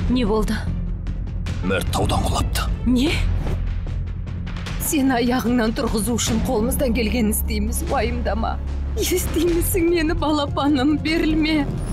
Не болды? Мәрт таудан құлапты. Не? Сен аяғыңнан тұрғызу үшін қолымыздан келгенін істейміз, уайымдама. Естимісің мені, балапаным, берілме.